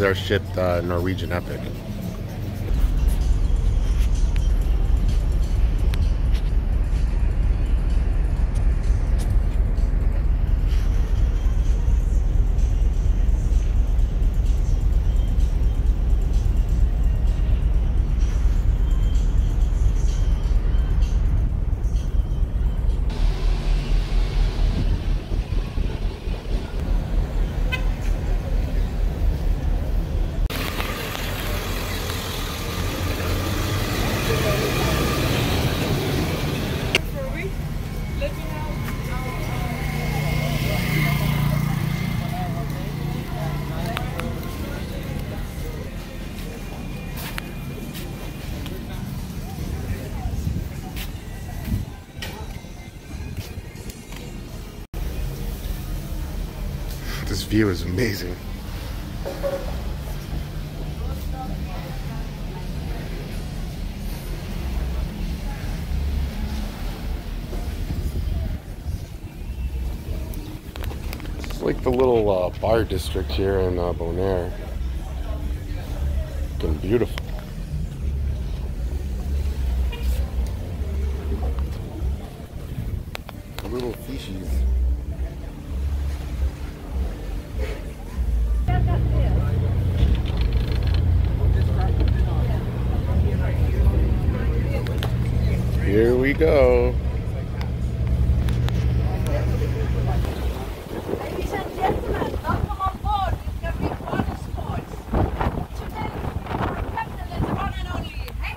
is our ship, Norwegian Epic. This view is amazing. It's like the little bar district here in Bonaire. Looking beautiful. Little fishies. Here we go. Ladies and gentlemen, welcome on board. You can read water sports. Today, our captain is the one and only Henk.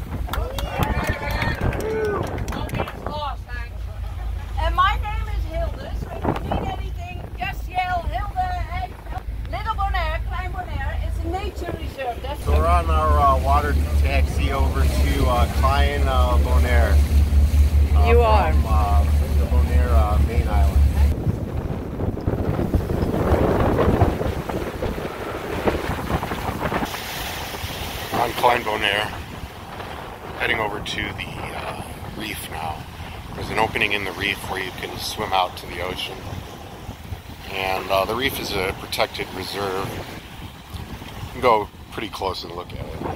And my name is Hilde, so if you need anything, just yell Hilde, Henk. Little Bonaire, Klein Bonaire, is a nature reserve. That's So we're on our water taxi over to Klein Bonaire. You are. From the Bonaire main island. On Klein Bonaire, heading over to the reef now. There's an opening in the reef where you can swim out to the ocean. And the reef is a protected reserve. You can go pretty close and look at it.